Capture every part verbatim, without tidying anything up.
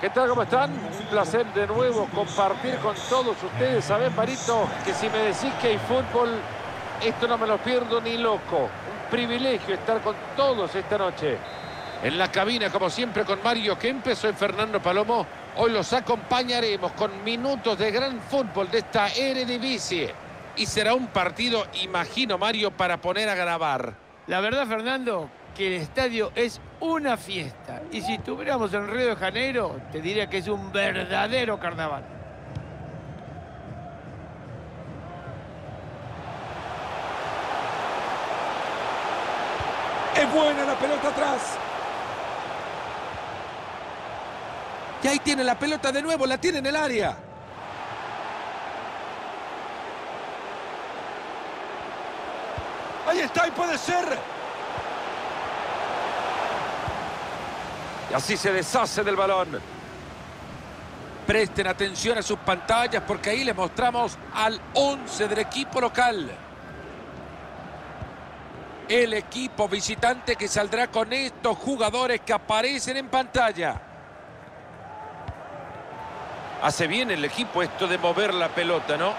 ¿Qué tal? ¿Cómo están? Un placer de nuevo compartir con todos ustedes. Sabés, Marito, que si me decís que hay fútbol, esto no me lo pierdo ni loco. Un privilegio estar con todos esta noche. En la cabina, como siempre, con Mario Kempes, soy Fernando Palomo. Hoy los acompañaremos con minutos de gran fútbol de esta Eredivisie. Y será un partido, imagino, Mario, para poner a grabar. La verdad, Fernando, que el estadio es una fiesta. Y si estuviéramos en Río de Janeiro, te diría que es un verdadero carnaval. Es buena la pelota atrás. Y ahí tiene la pelota de nuevo, la tiene en el área. Ahí está y puede ser. Y así se deshace del balón. Presten atención a sus pantallas porque ahí les mostramos al once del equipo local. El equipo visitante que saldrá con estos jugadores que aparecen en pantalla. Hace bien el equipo esto de mover la pelota, ¿no?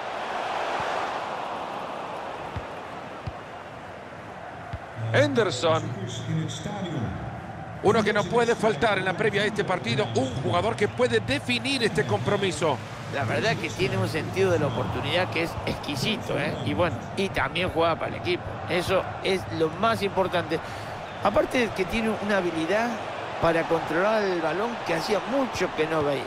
Henderson. Uno que no puede faltar en la previa de este partido, un jugador que puede definir este compromiso. La verdad que tiene un sentido de la oportunidad que es exquisito, ¿eh? Y bueno, y también juega para el equipo. Eso es lo más importante. Aparte de que tiene una habilidad para controlar el balón que hacía mucho que no veía.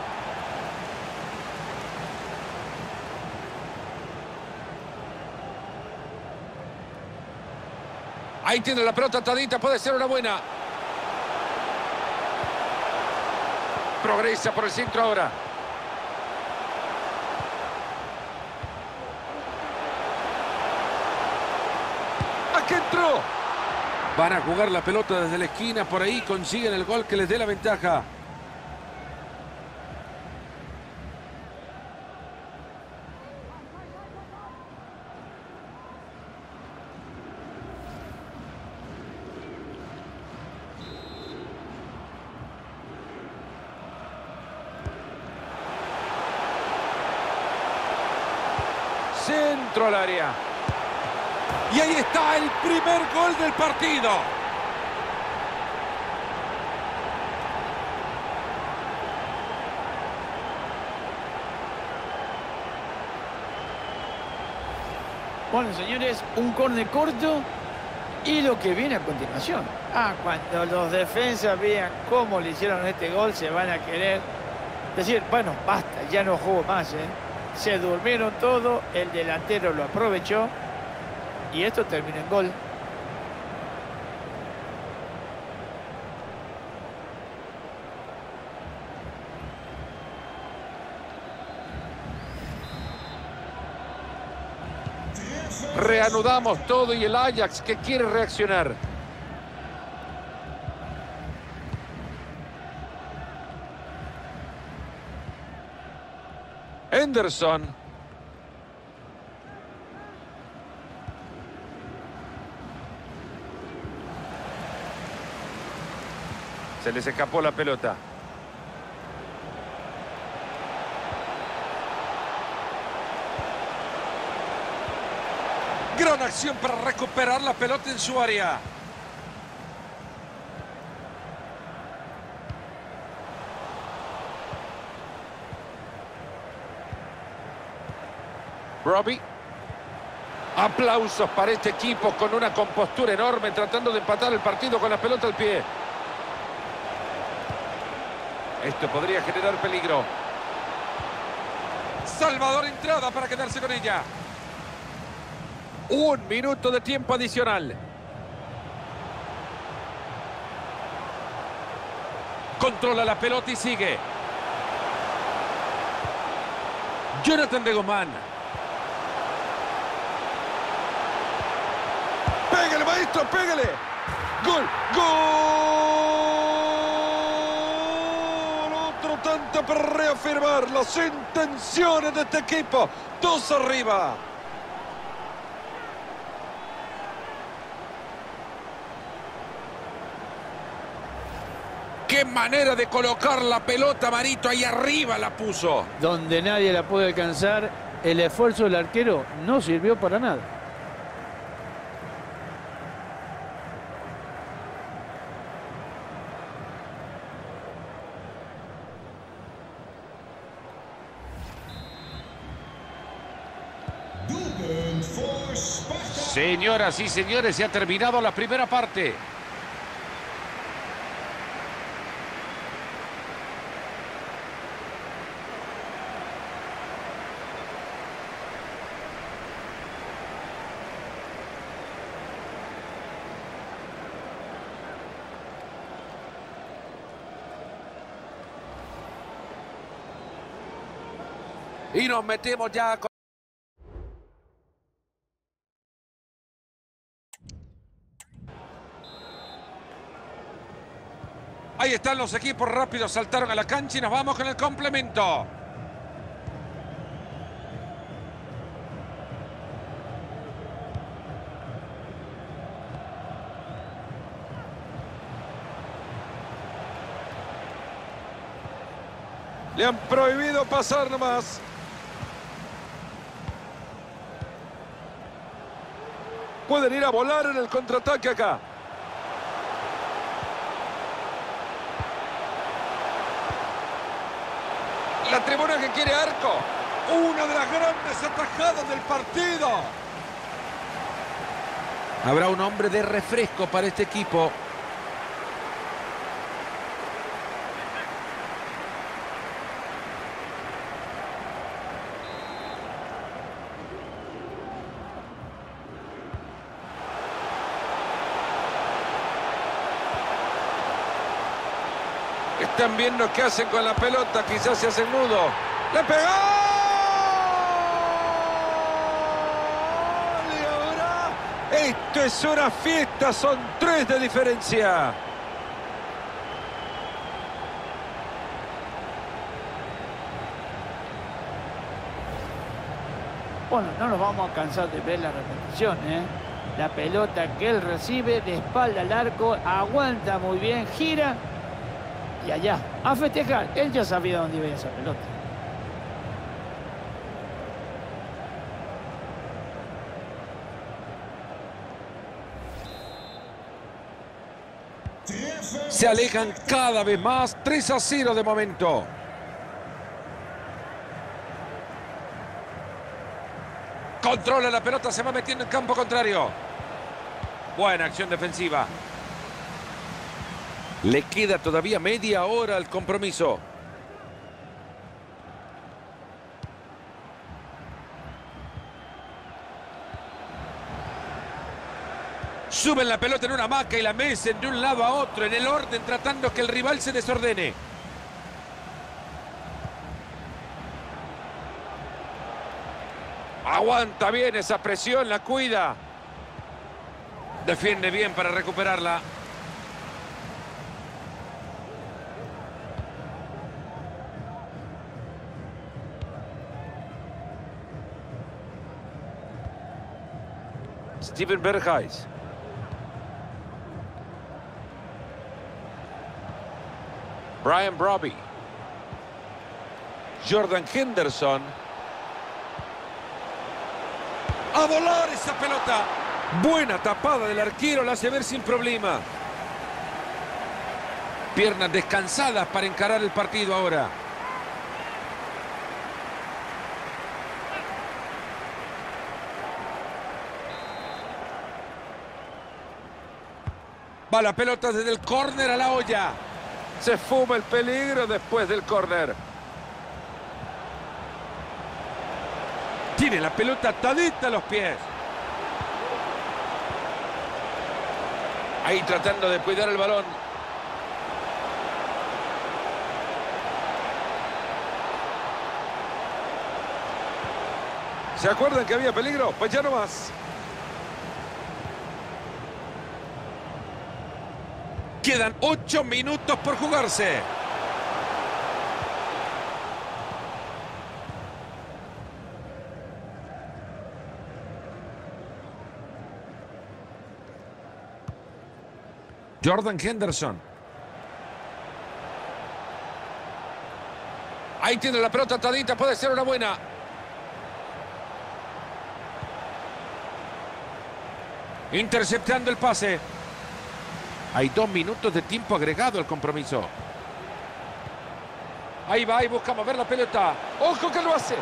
Ahí tiene la pelota atadita, puede ser una buena. Progresa por el centro ahora. ¡Aquí entró! Van a jugar la pelota desde la esquina, por ahí consiguen el gol que les dé la ventaja. Centro al área. Y ahí está el primer gol del partido. Bueno, señores, un córner corto y lo que viene a continuación. Ah, cuando los defensas vean cómo le hicieron este gol, se van a querer decir, bueno, basta, ya no juego más, ¿eh? Se durmieron todo, el delantero lo aprovechó y esto termina en gol. Reanudamos todo y el Ajax que quiere reaccionar. Henderson. Se les escapó la pelota. Gran acción para recuperar la pelota en su área. Robbie. Aplausos para este equipo con una compostura enorme tratando de empatar el partido con la pelota al pie. Esto podría generar peligro. Salvador entrada para quedarse con ella. Un minuto de tiempo adicional. Controla la pelota y sigue. Jonathan de Guzmán. ¡Pégale, maestro, pégale! ¡Gol! ¡Gol! Otro tanto para reafirmar las intenciones de este equipo. Dos arriba. ¡Qué manera de colocar la pelota, Marito! Ahí arriba la puso. Donde nadie la puede alcanzar, el esfuerzo del arquero no sirvió para nada. Señoras y señores, se ha terminado la primera parte. Y nos metemos ya con... Ahí están los equipos rápidos, saltaron a la cancha y nos vamos con el complemento. Le han prohibido pasar nomás. Pueden ir a volar en el contraataque acá. La tribuna que quiere arco. Una de las grandes atajadas del partido. Habrá un hombre de refresco para este equipo. Están viendo qué hacen con la pelota, quizás se hacen mudo. ¡Le pegó! Y ahora, esto es una fiesta, son tres de diferencia. Bueno, no nos vamos a cansar de ver la repetición, ¿eh? La pelota que él recibe de espalda al arco, aguanta muy bien, gira y allá, a festejar. Él ya sabía dónde iba esa pelota. Se alejan cada vez más, tres a cero de momento. Controla la pelota, se va metiendo en campo contrario. Buena acción defensiva. Le queda todavía media hora al compromiso. Suben la pelota en una hamaca y la mecen de un lado a otro en el orden, tratando que el rival se desordene. Aguanta bien esa presión, la cuida. Defiende bien para recuperarla. Steven Berghuis. Brian Brobbey. Jordan Henderson. ¡A volar esa pelota! Buena tapada del arquero, la hace ver sin problema. Piernas descansadas para encarar el partido ahora. Va la pelota desde el córner a la olla. Se fuma el peligro después del córner. Tiene la pelota atadita a los pies. Ahí tratando de cuidar el balón. ¿Se acuerdan que había peligro? Pues ya no más. Quedan ocho minutos por jugarse. Jordan Henderson. Ahí tiene la pelota atadita, puede ser una buena. Interceptando el pase. Hay dos minutos de tiempo agregado al compromiso. Ahí va y busca mover la pelota. ¡Ojo que lo hace!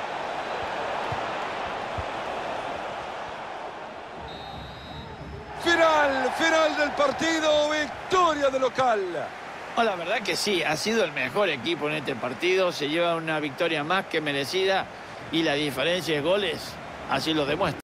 Final, final del partido, victoria de local. Oh, la verdad que sí, ha sido el mejor equipo en este partido. Se lleva una victoria más que merecida y la diferencia de goles así lo demuestra.